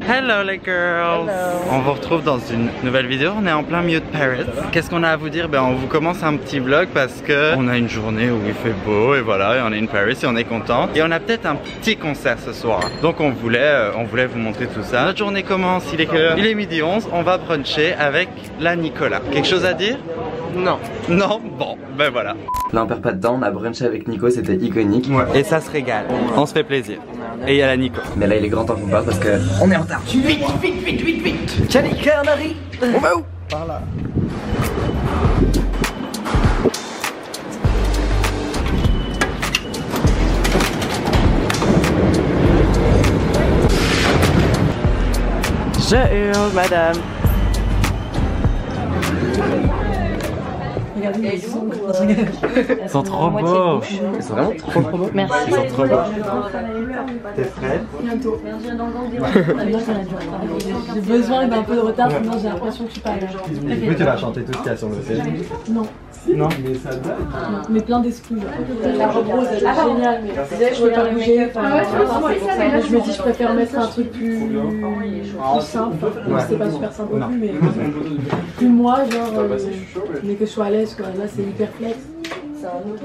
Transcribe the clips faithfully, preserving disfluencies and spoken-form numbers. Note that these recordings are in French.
Hello les girls. Hello. On vous retrouve dans une nouvelle vidéo, on est en plein milieu de Paris. Qu'est-ce qu'on a à vous dire? Ben on vous commence un petit vlog parce que on a une journée où il fait beau et voilà, et on est in Paris et on est content. Et on a peut-être un petit concert ce soir. Donc on voulait, euh, on voulait vous montrer tout ça. Notre journée commence, il est que il est midi onze, on va bruncher avec la Nicolas. Quelque chose à dire? Non. Non? Bon, ben voilà. Là on perd pas de temps, on a brunché avec Nico, c'était iconique. Ouais. Et ça se régale, on se fait plaisir. Et il y a la Nico. Mais là il est grand temps qu'on parte parce que on est en retard. Vite, vite, vite, vite, vite. Janica, on arrive. On va où? Par là. Je hurle, madame. Ils sont trop beaux. Ils sont vraiment trop trop beaux. Merci. Ils sont trop beaux. T'es prête? Bientôt. J'ai besoin d'un peu de retard, sinon j'ai l'impression que je suis pas là. Oui, tu vas chanter tout ce qu'il y a sur le film. Non, Non. Mais ça date. mais plein d'excuses. La robe rose, elle est géniale, mais je peux pas bouger. Enfin, je me dis, je préfère mettre un truc plus, plus simple. Ouais. C'était pas super simple non Non. plus, mais plus moi, genre, euh, mais que je sois à l'aise, quoi. Là, c'est hyper flex. C'est un autre.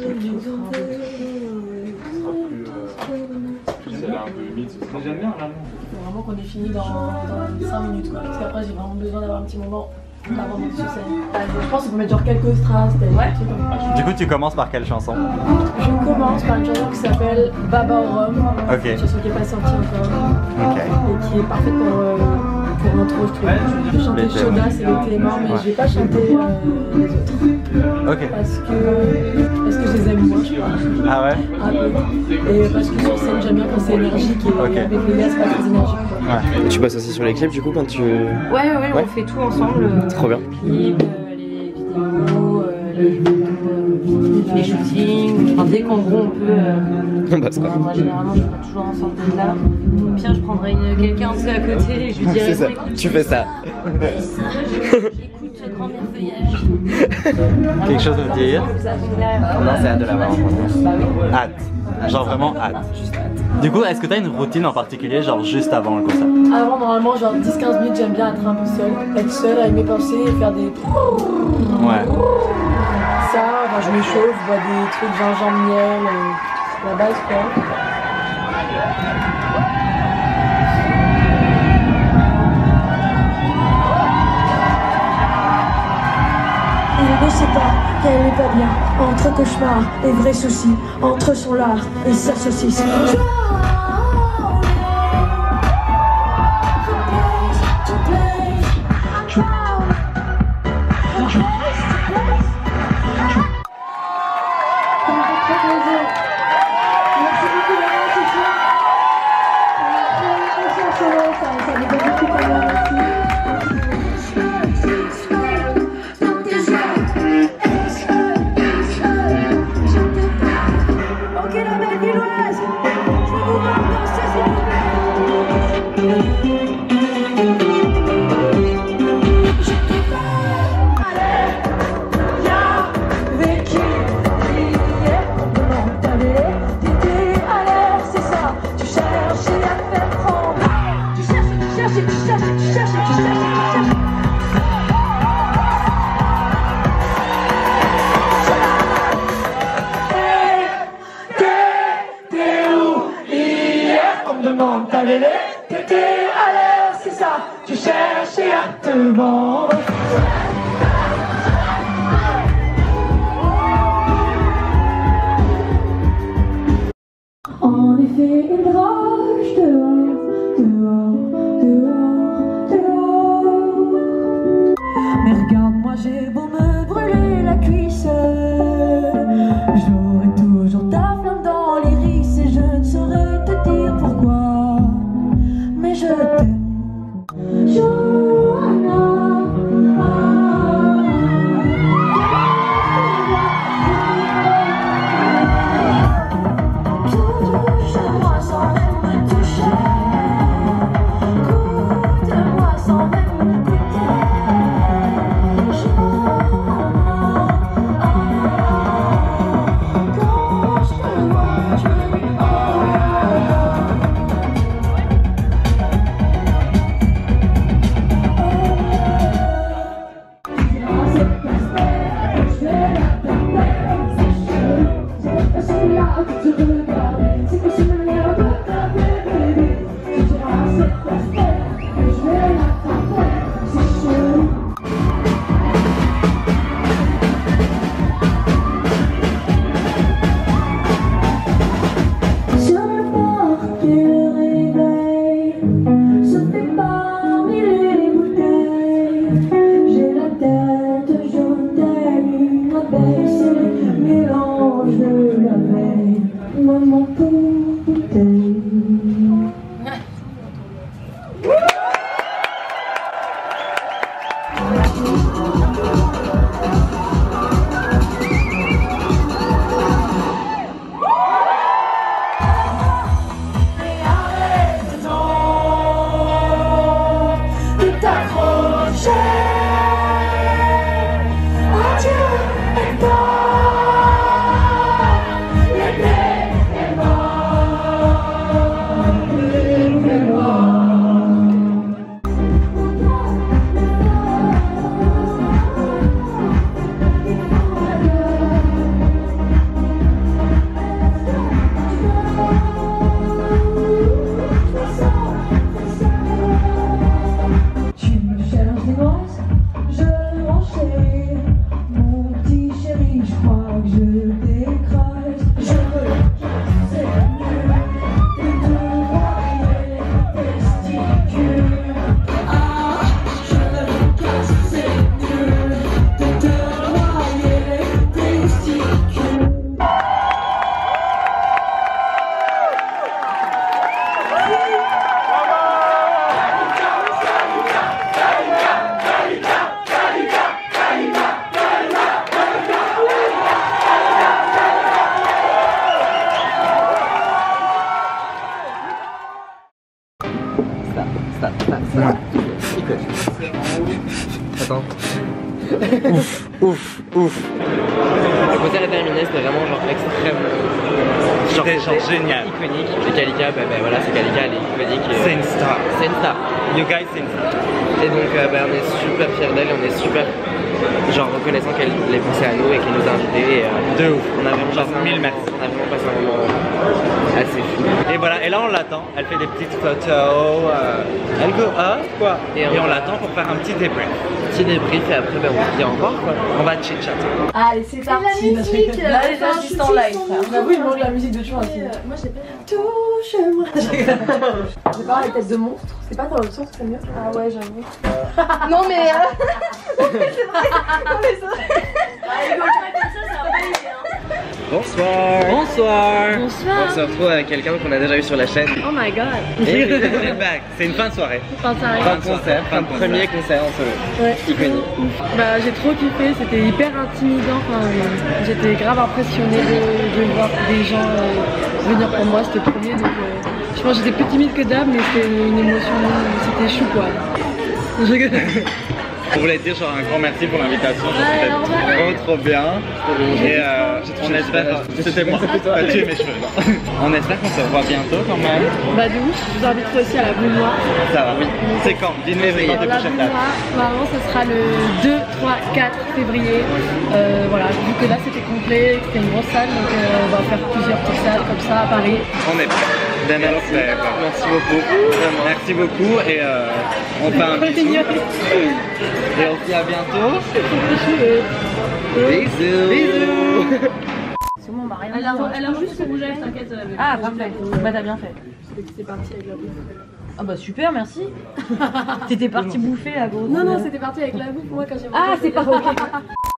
J'aime bien là. Faut vraiment qu'on ait fini dans, dans cinq minutes, quoi. Parce qu'après, j'ai vraiment besoin d'avoir un petit moment avant de monter sur scène. Je pense qu'on peut mettre genre quelques strass, des trucs comme ça. Du coup, tu commences par quelle chanson? Je commence par une chanson qui s'appelle Baba au Rhum. Ok. Une chanson qui n'est pas sortie encore. Ok. Et qui est parfaite pour, euh, pour l'intro, je trouve. Je vais chanter Les thèmes. Shodas et les Clément, mais Ouais. je vais pas chanter euh, les autres. Ok. Parce que, parce que je les aime moins, je crois. Ah ouais? Un peu. Et parce que sur scène, j'aime bien quand c'est énergique et Ok. avec les gars, c'est pas très énergique, quoi. Ouais. Tu passes aussi sur les clips du coup quand tu... Ouais, ouais, Ouais. on fait tout ensemble. euh, Trop bien. Les clips, euh, les vidéos, euh, les, euh, les shootings. Enfin, dès qu'en gros on peut. euh, On passe quoi. Moi, généralement, je prends toujours ensemble de là. Au pire, je prendrais une- quelqu'un aussi à côté et je lui dirais. C'est ça, écoute, tu fais ça. Écoute, grand-mère feuillage. Quelque chose à dire? Non, c'est hâte de l'avoir en France. Hâte. Genre vraiment hâte. Du coup, est-ce que t'as une routine en particulier, genre juste avant le concert? Avant, normalement, genre dix quinze minutes, j'aime bien être un peu seule. Être seule avec mes pensées et faire des. Ouais. Ça, enfin, je m'échauffe, je bois des trucs gingembre, miel, euh, la base quoi. Il ne sait pas qu'elle n'est pas bien. Entre cauchemar et vrais soucis, entre son lard et sa saucisse. T'étais à l'air, c'est ça, tu cherchais à te vendre. En effet, il rage dehors, dehors, dehors, dehors. Mais regarde-moi, j'ai beau me brûler la cuisse, j'aurai toujours ta flamme dans l'iris et je ne saurais te dire pourquoi. Mais je t'aime, Johanna. Touche-moi sans même me ça, ça, ça. Attends. Ouf, ouf, ouf. Le concert est terminé, c'était vraiment genre extrêmement. Genre, genre génial. Iconique. Et Kalika, bah, bah voilà, c'est Kalika, elle est iconique. Et, C'est une star. C'est une star. You guys, c'est une star. Et donc euh, bah, on est super fiers d'elle, on est super genre reconnaissant qu'elle ait pensé à nous et qu'elle nous a invités. Et, euh, De ouf. On a vraiment Genre passé un mille moment- merci. On a vraiment passé un moment assez fou. Et voilà, et là on l'attend, elle fait des petites photos, euh, elle go up quoi, et, Et on, on- l'attend pour faire un petit débrief. Petit débrief et après bah, on se dit au revoir quoi. On va chit chat. Allez, c'est parti. la musique, Là, euh, les enfin, assistants je live, suis frère. son J'avoue, il manque la musique de Chouin aussi. Moi j'ai pas. Touche-moi. C'est pas la tête de monstre. C'est pas dans l'autre sens, c'est mieux. Ah ouais, j'avoue. Non mais. Bonsoir. Bonsoir. Bonsoir. On se retrouve avec quelqu'un qu'on a déjà vu sur la chaîne. Oh my god. Et Back. C'est une fin de soirée. Enfin, ça arrive. fin de concert, fin de premier concert en solo. Ouais. Iconique. Bah j'ai trop kiffé, c'était hyper intimidant. Enfin, j'étais grave impressionnée de, de voir des gens euh, venir pour moi, c'était le premier. Donc euh, je pense que j'étais plus timide que d'hab, mais c'était une émotion, c'était chou quoi. Je rigole. On voulait te dire genre un grand merci pour l'invitation, Ouais, c'était normal. trop trop bien. Et euh, on espère, c'était moi, t'as tué mes cheveux. non. On espère qu'on se revoit bientôt quand même. Bah de ouf, je vous inviterai aussi à la Boule Noire. Ça va, oui. C'est quand? Dis-nous c'est quand tes Alors, la prochaines Boule dates. Noire, normalement ce sera le deux, trois, quatre février. Euh, voilà, vu que là c'était complet, c'était une grosse salle, donc euh, on va faire plusieurs petites salles comme ça à Paris. On est prêts. Ben, merci. Merci beaucoup. Merci beaucoup et euh, on fait un bisou. Et on se dit à bientôt. Bisous. Bisous. Elle a, elle a juste le rouge à lèvres, t'inquiète. Ah, parfait. Bah, t'as bien fait. C'est parti avec la bouffe. Ah, bah, super, merci. T'étais parti bouffer, la grosse. Non, non, c'était parti avec la bouffe, moi quand j'ai Ah, c'est pas ok.